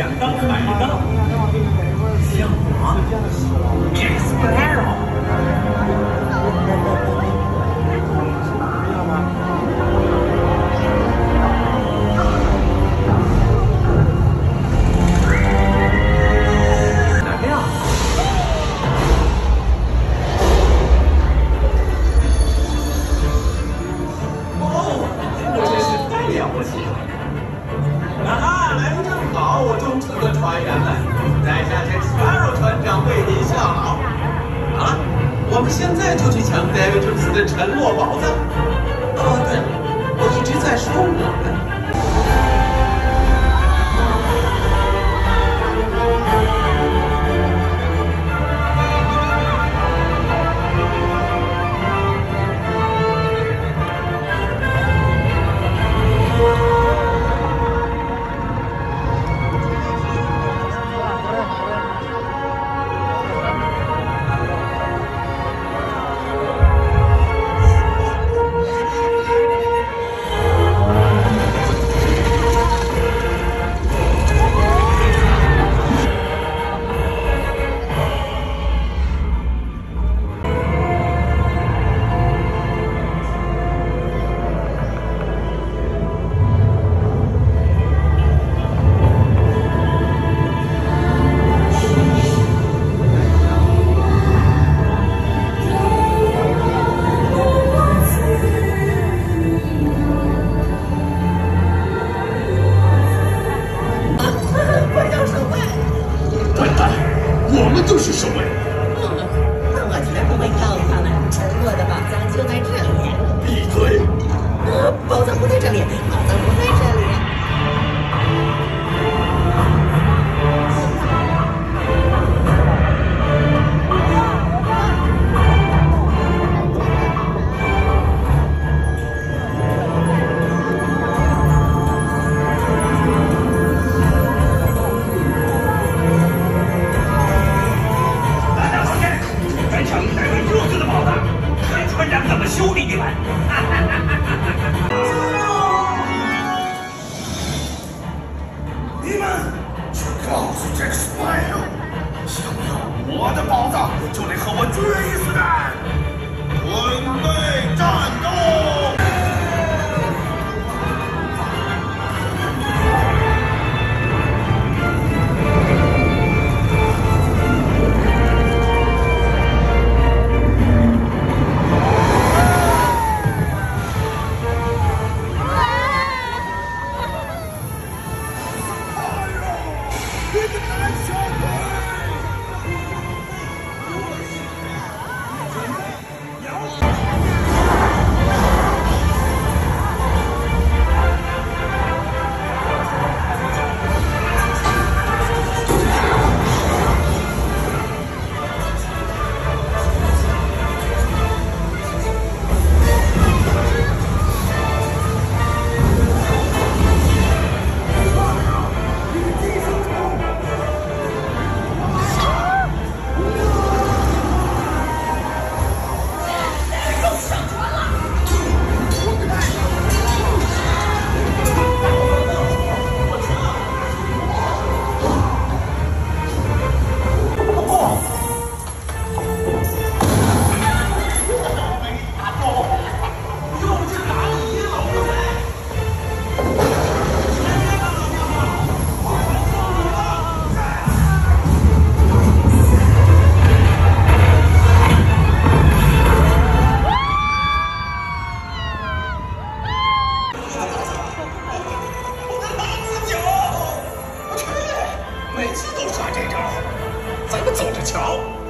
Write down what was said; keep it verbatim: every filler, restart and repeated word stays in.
想当海盗，像我 Jack Sparrow。哪个呀？哦，我真是太了不起了！啊哈，来得正好，我忠诚的船员们，在下 Jack Sparrow 船长为您效劳。好了，我们现在就去抢 David Jones 的沉落宝藏。哦，对了，我一直在说我们。 就是守卫。 嗯，那我绝不会告诉他们，沉落的宝藏就在这里。 闭嘴！ 呃，宝藏不在这里，宝藏不在这里。 修理你们！你们去告诉这个 Sparrow， 想要我的宝藏，就得和我决一死战！准备战斗！每次都耍这招，咱们走着瞧。